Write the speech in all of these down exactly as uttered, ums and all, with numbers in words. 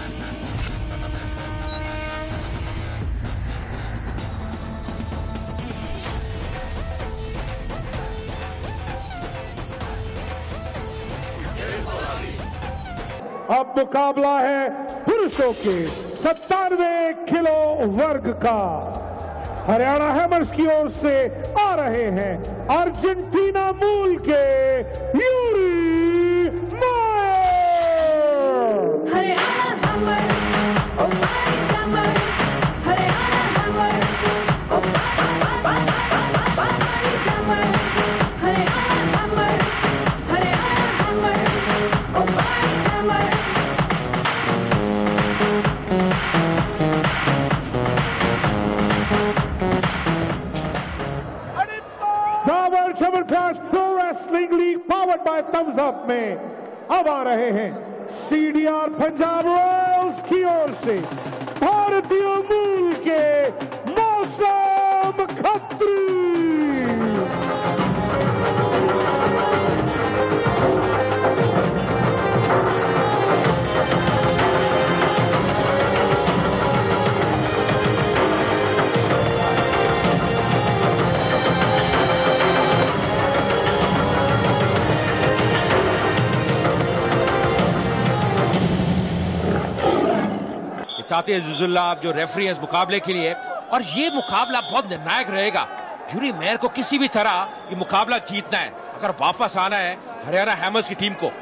अब मुकाबला है पुरुषों के सत्तानवे किलो वर्ग का। हरियाणा हैमर्स की ओर से आ रहे हैं अर्जेंटीना मूल के यूरी मायर। हरियाणा हैमर, ओ भाई जमर, हरियाणा हैमर, ओ भाई जमर, हरियाणा हैमर, हरियाणा हैमर, ओ भाई जमर। डाबर जबरदस्त pro wrestling league powered by Thums Up में अब आ रहे हैं सीडीआर पंजाब रॉयल्स की ओर से भारतीय मूल के मौसम खत्री। चाहते हैं जुजुल्ला आप जो रेफरी है इस मुकाबले के लिए, और ये मुकाबला बहुत निर्णायक रहेगा। यूरी मायर को किसी भी तरह ये मुकाबला जीतना है अगर वापस आना है हरियाणा हैमर्स की टीम को।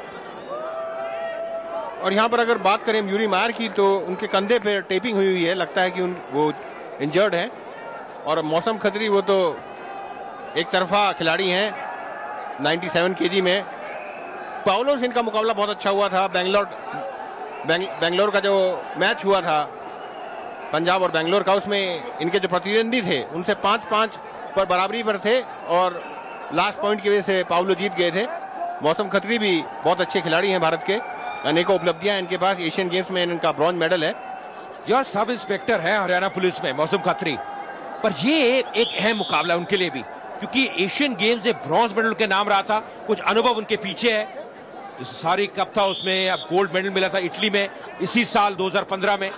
और यहां पर अगर बात करें यूरी मायर की तो उनके कंधे पे टेपिंग हुई हुई है, लगता है कि उन वो इंजर्ड है। और मौसम खत्री वो तो एक तरफा खिलाड़ी हैं सत्तानवे केजी में। पाउलो से इनका मुकाबला बहुत अच्छा हुआ था। बेंगलोर बेंगलोर का जो मैच हुआ था पंजाब और बेंगलोर का, उसमें इनके जो प्रतिद्वंदी थे उनसे पांच पांच पर बराबरी पर थे और लास्ट पॉइंट की वजह से पाउलो जीत गए थे। मौसम खत्री भी बहुत अच्छे खिलाड़ी हैं भारत के, अनेकों उपलब्धियां हैं इनके पास। एशियन गेम्स में इनका ब्रॉन्ज मेडल है। जो सब इंस्पेक्टर है हरियाणा पुलिस में मौसम खत्री, पर ये एक अहम मुकाबला उनके लिए भी, क्योंकि एशियन गेम्स में ब्रॉन्ज मेडल के नाम रहा था। कुछ अनुभव उनके पीछे है। जो सारी कप था उसमें अब गोल्ड मेडल मिला था इटली में इसी साल दो हज़ार पंद्रह में।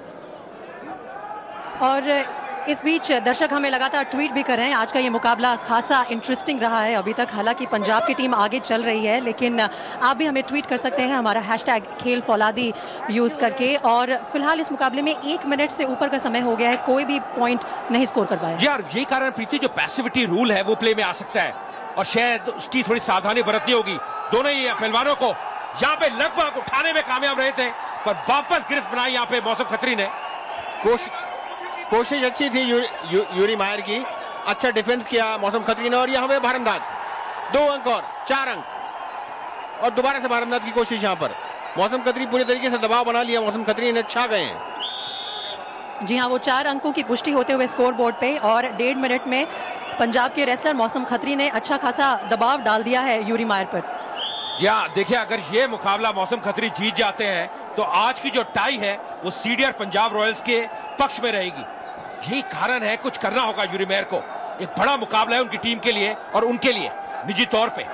और इस बीच दर्शक हमें लगातार ट्वीट भी कर रहे हैं। आज का ये मुकाबला खासा इंटरेस्टिंग रहा है अभी तक। हालांकि पंजाब की टीम आगे चल रही है, लेकिन आप भी हमें ट्वीट कर सकते हैं हमारा हैशटैग खेल फौलादी यूज करके। और फिलहाल इस मुकाबले में एक मिनट से ऊपर का समय हो गया है, कोई भी पॉइंट नहीं स्कोर कर पाया। यार यही कारण प्रीति जो पैसिविटी रूल है वो प्ले में आ सकता है और शायद उसकी थोड़ी सावधानी बरतनी होगी। दोनों ही पहलवानों को यहाँ पे लगभग उठाने में कामयाब रहे थे, पर वापस गिरफ्त बनाई यहाँ पे मौसम खत्री ने। कोश, कोशिश अच्छी थी यू, यू, यूरी मायर की। अच्छा डिफेंस किया मौसम खत्री ने और यहाँ पे भारंदाज दो अंक और चार अंक और दोबारा से भारंदाज की कोशिश। यहाँ पर मौसम खत्री पूरी तरीके से दबाव बना लिया। मौसम खत्री ने छा गए हैं। जी हाँ, वो चार अंकों की पुष्टि होते हुए स्कोर बोर्ड पे। और डेढ़ मिनट में पंजाब के रेसलर मौसम खत्री ने अच्छा खासा दबाव डाल दिया है यूरी मायर पर। या देखिए, अगर ये मुकाबला मौसम खत्री जीत जाते हैं तो आज की जो टाई है वो सीडीआर पंजाब रॉयल्स के पक्ष में रहेगी। यही कारण है, कुछ करना होगा यूरी मायर को। एक बड़ा मुकाबला है उनकी टीम के लिए और उनके लिए निजी तौर पे।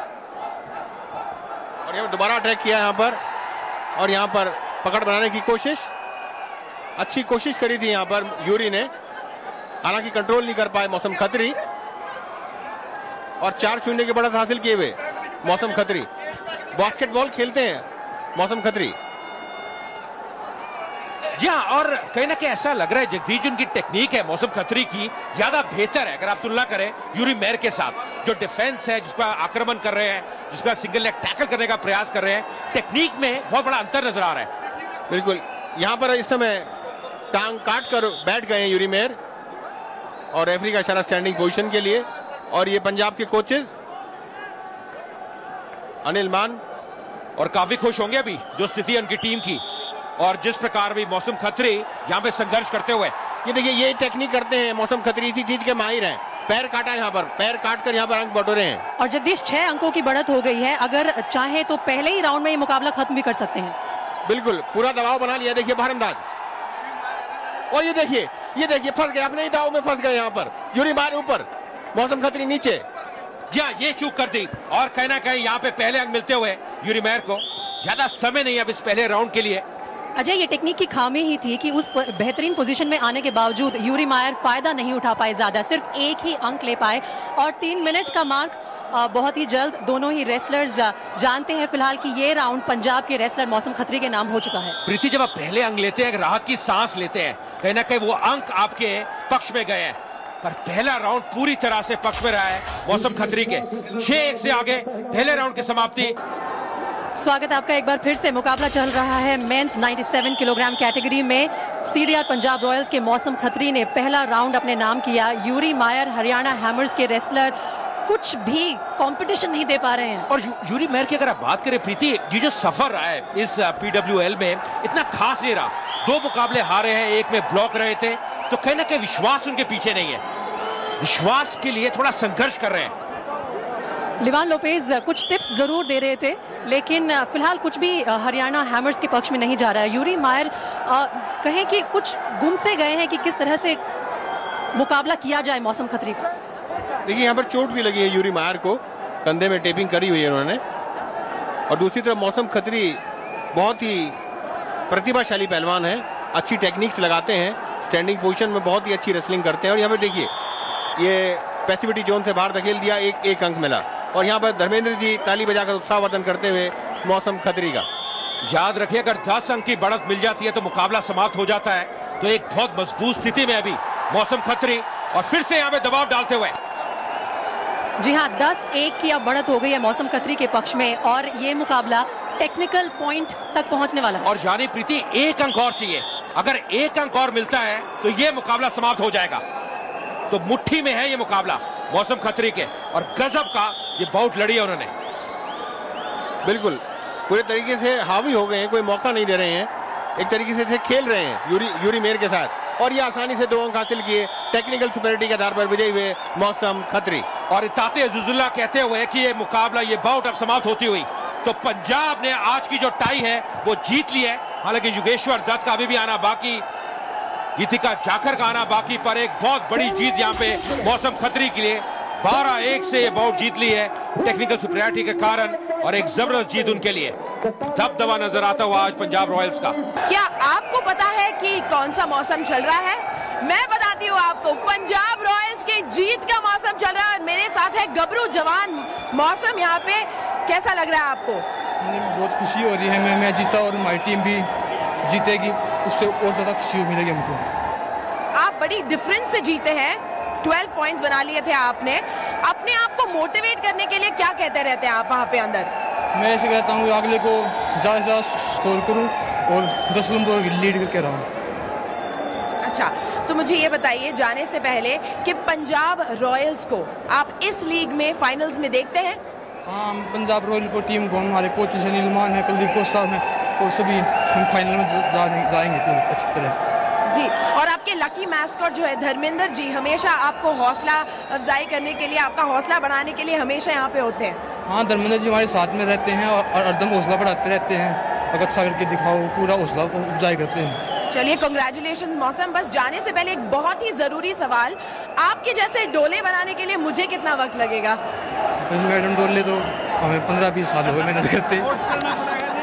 और यहाँ दोबारा अटैक किया यहाँ पर और यहाँ पर पकड़ बनाने की कोशिश, अच्छी कोशिश करी थी यहाँ पर यूरी ने, हालांकि कंट्रोल नहीं कर पाए मौसम खत्री। और चार शून्य के बढ़त हासिल किए हुए मौसम खत्री। बास्केटबॉल खेलते हैं मौसम खत्री। या और कहीं ना कहीं ऐसा लग रहा है जगदीश जो उनकी टेक्निक है मौसम खत्री की ज्यादा बेहतर है अगर आप तुलना करें यूरी मायर के साथ। जो डिफेंस है, जिसका आक्रमण कर रहे हैं, जिसका सिंगल लेग टैकल करने का प्रयास कर रहे हैं, टेक्निक में बहुत बड़ा अंतर नजर आ रहा है। बिल्कुल, यहाँ पर इस समय टांग काट कर बैठ गए हैं यूरी मायर और रेफरी का इशारा स्टैंडिंग पोजीशन के लिए। और ये पंजाब के कोचेज अनिल मान और काफी खुश होंगे अभी जो स्थिति है उनकी टीम की और जिस प्रकार भी मौसम खत्री यहाँ पे संघर्ष करते हुए। ये देखिए, ये टेक्निक करते हैं मौसम खत्री, इसी चीज के माहिर हैं। पैर काटा यहाँ पर, पैर काट कर यहाँ पर अंक बटोरे हैं। और जगदीश छह अंकों की बढ़त हो गई है। अगर चाहे तो पहले ही राउंड में ये मुकाबला खत्म भी कर सकते हैं। बिल्कुल, पूरा दबाव बना लिया। देखिए भारंदाज, और ये देखिए, ये देखिए फंस गए, अपने ही दाव में फंस गए। यहाँ पर यूरी मायर ऊपर, मौसम खत्री नीचे। या ये चूक कर दी और कहीं ना कहीं यहाँ पे पहले अंक मिलते हुए यूरी मायर को। ज्यादा समय नहीं अब इस पहले राउंड के लिए। अजय, ये टेक्निक की खामी ही थी कि उस प- बेहतरीन पोजीशन में आने के बावजूद यूरी मायर फायदा नहीं उठा पाए, ज्यादा सिर्फ एक ही अंक ले पाए और तीन मिनट का मार्क अ, बहुत ही जल्द दोनों ही रेसलर्स अ, जानते हैं फिलहाल कि ये राउंड पंजाब के रेसलर मौसम खत्री के नाम हो चुका है। प्रीति, जब आप पहले अंक लेते हैं, राहत की सांस लेते हैं, कहीं ना कहीं वो अंक आपके पक्ष में गए हैं, पर पहला राउंड पूरी तरह से पक्ष में रहा है मौसम खत्री के। छह एक से आगे पहले राउंड की समाप्ति। स्वागत है आपका एक बार फिर से। मुकाबला चल रहा है मेंस सत्तानवे किलोग्राम कैटेगरी में। सीडीआर पंजाब रॉयल्स के मौसम खत्री ने पहला राउंड अपने नाम किया। यूरी मायर हरियाणा हैमर्स के रेसलर कुछ भी कंपटीशन नहीं दे पा रहे हैं। और यू, यूरी मायर की अगर आप बात करें प्रीति, ये जो सफर रहा है इस पीडब्ल्यूएल में इतना खास नहीं रहा। दो मुकाबले हारे हैं, एक में ब्लॉक रहे थे, तो कहीं ना कहीं विश्वास उनके पीछे नहीं है। विश्वास के लिए थोड़ा संघर्ष कर रहे हैं। लिवान लोपेज कुछ टिप्स जरूर दे रहे थे, लेकिन फिलहाल कुछ भी हरियाणा हैमर्स के पक्ष में नहीं जा रहा है। यूरी मायर कहें कि कुछ गुम से गए हैं कि किस तरह से मुकाबला किया जाए मौसम खत्री का। देखिए, यहाँ पर चोट भी लगी है यूरी मायर को, कंधे में टेपिंग करी हुई है उन्होंने। और दूसरी तरफ मौसम खत्री बहुत ही प्रतिभाशाली पहलवान है, अच्छी टेक्निक्स लगाते हैं, स्टैंडिंग पोजीशन में बहुत ही अच्छी रेसलिंग करते हैं। और यहाँ पर देखिए, ये पैसिविटी जोन से बाहर धकेल दिया, एक एक अंक मिला। और यहाँ पर धर्मेंद्र जी ताली बजाकर उत्साहवर्धन करते हुए मौसम खत्री का। याद रखिए, अगर दस अंक की बढ़त मिल जाती है तो मुकाबला समाप्त हो जाता है। तो एक बहुत मजबूत स्थिति में अभी मौसम खत्री, और फिर से यहाँ पे दबाव डालते हुए। जी हाँ, दस एक की अब बढ़त हो गई है मौसम खत्री के पक्ष में और ये मुकाबला टेक्निकल पॉइंट तक पहुंचने वाला है। और जानी प्रीति, एक अंक और चाहिए। अगर एक अंक और मिलता है तो ये मुकाबला समाप्त हो जाएगा। तो मुट्ठी में है ये मुकाबला मौसम खत्री के, और गजब का ये बाउट लड़ी है उन्होंने। बिल्कुल पूरे तरीके से हावी हो गए हैं, कोई मौका नहीं दे रहे हैं, एक तरीके से इसे खेल रहे हैं यूरी यूरी मेयर के साथ। और ये आसानी से दो अंक हासिल किए, टेक्निकल सुपरिटी के आधार पर विजयी हुए मौसम खत्री। और इताते अज़ीज़ुल्लाह कहते हुए कि ये मुकाबला, ये बाउट अब समाप्त होती हुई तो पंजाब ने आज की जो टाई है वो जीत ली है। हालांकि योगेश्वर दत्त का अभी भी आना बाकी, गीतिका जाखर का आना बाकी, पर एक बहुत बड़ी जीत यहाँ पे मौसम खत्री के लिए। बारह एक से ये बाउट जीत ली है टेक्निकल सुपरियरिटी के कारण, और एक जबरदस्त जीत उनके लिए। दबदबा नजर आता हुआ आज पंजाब रॉयल्स का। क्या आपको पता है कि कौन सा मौसम चल रहा है? मैं बताती हूँ आपको, पंजाब रॉयल्स की जीत का मौसम चल रहा है। और मेरे साथ है गबरू जवान मौसम। यहाँ पे कैसा लग रहा है आपको? बहुत खुशी हो रही है, मैं मैं जीता और हमारी टीम भी जीतेगी, उससे और ज्यादा खुशी मिलेगी हमको। आप बड़ी डिफरेंस से जीते हैं, बारह पॉइंट्स बना लिए थे आपने। अपने आप को मोटिवेट करने के लिए क्या कहते रहते हैं आप वहाँ पे अंदर? मैं ऐसे कहता हूँ अगले को ज़्यादा से ज़्यादा स्कोर करूँ और दस नंबर लीड करके रहूँ। अच्छा, तो मुझे ये बताइए जाने से पहले कि पंजाब रॉयल्स को आप इस लीग में फाइनल्स में देखते हैं? हाँ, हम पंजाब रॉयल को टीम को, हमारे कोच अनिल मान है, कुलदीप कोच साहब हैं, और सभी हम फाइनल में जा, जाएंगे पूरी अच्छी तरह जी। और आपके लकी मैस्कॉट जो है धर्मेंद्र जी, हमेशा आपको हौसला अफजाई करने के लिए, आपका हौसला बढ़ाने के लिए हमेशा यहाँ पे होते हैं। हाँ, धर्मेंद्र जी हमारे साथ में रहते हैं और हरदम हौसला बढ़ाते रहते हैं। अगर अच्छा करके दिखाओ, पूरा हौसला अफजाई करते हैं। चलिए, कांग्रेचुलेशंस मौसम। बस जाने से पहले एक बहुत ही जरूरी सवाल, आपके जैसे डोले बनाने के लिए मुझे कितना वक्त लगेगा? मैडम डोले तो हमें पंद्रह बीस साल हो गए मेहनत करते।